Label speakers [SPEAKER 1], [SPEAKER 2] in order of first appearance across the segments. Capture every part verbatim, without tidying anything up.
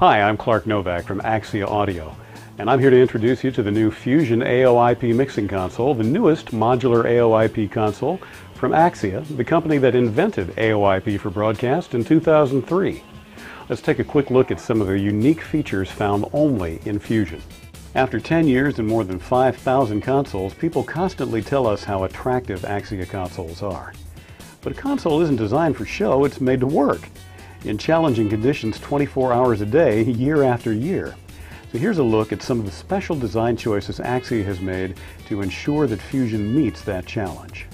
[SPEAKER 1] Hi, I'm Clark Novak from Axia Audio, and I'm here to introduce you to the new Fusion A O I P mixing console, the newest modular A O I P console from Axia, the company that invented A O I P for broadcast in two thousand three. Let's take a quick look at some of the unique features found only in Fusion. After ten years and more than five thousand consoles, people constantly tell us how attractive Axia consoles are. But a console isn't designed for show, it's made to work in challenging conditions twenty-four hours a day, year after year. So here's a look at some of the special design choices Axia has made to ensure that Fusion meets that challenge.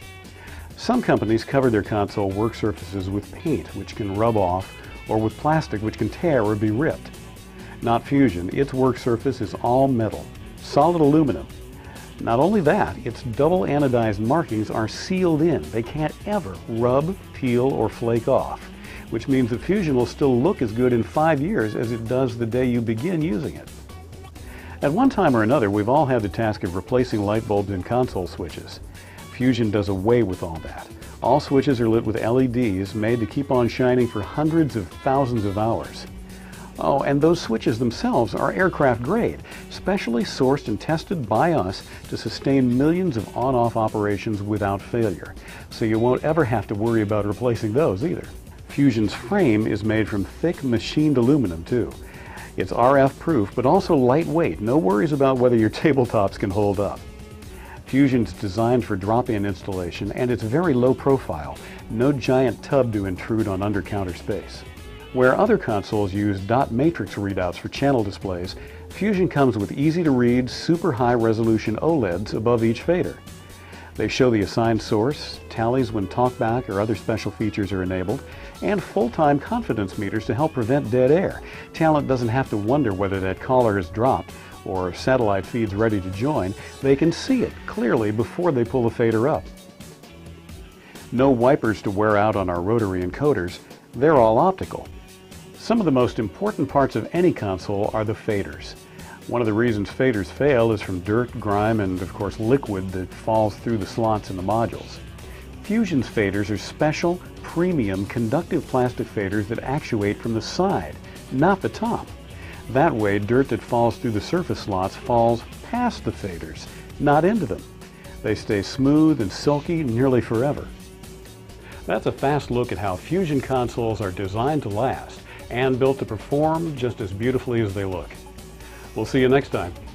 [SPEAKER 1] Some companies cover their console work surfaces with paint, which can rub off, or with plastic, which can tear or be ripped. Not Fusion. Its work surface is all metal, solid aluminum. Not only that, its double anodized markings are sealed in. They can't ever rub, peel, or flake off, which means that Fusion will still look as good in five years as it does the day you begin using it. At one time or another, we've all had the task of replacing light bulbs in console switches. Fusion does away with all that. All switches are lit with L E Ds made to keep on shining for hundreds of thousands of hours. Oh, and those switches themselves are aircraft grade, specially sourced and tested by us to sustain millions of on-off operations without failure. So you won't ever have to worry about replacing those either. Fusion's frame is made from thick machined aluminum too. It's R F proof, but also lightweight. No worries about whether your tabletops can hold up. Fusion's designed for drop-in installation, and it's very low profile. No giant tub to intrude on under-counter space. Where other consoles use dot matrix readouts for channel displays, Fusion comes with easy-to-read, super high-resolution OLEDs above each fader. They show the assigned source, tallies when talkback or other special features are enabled, and full-time confidence meters to help prevent dead air. Talent doesn't have to wonder whether that caller has dropped or satellite feed's ready to join. They can see it clearly before they pull the fader up. No wipers to wear out on our rotary encoders. They're all optical. Some of the most important parts of any console are the faders. One of the reasons faders fail is from dirt, grime, and of course liquid that falls through the slots in the modules. Fusion's faders are special, premium, conductive plastic faders that actuate from the side, not the top. That way, dirt that falls through the surface slots falls past the faders, not into them. They stay smooth and silky nearly forever. That's a fast look at how Fusion consoles are designed to last and built to perform just as beautifully as they look. We'll see you next time.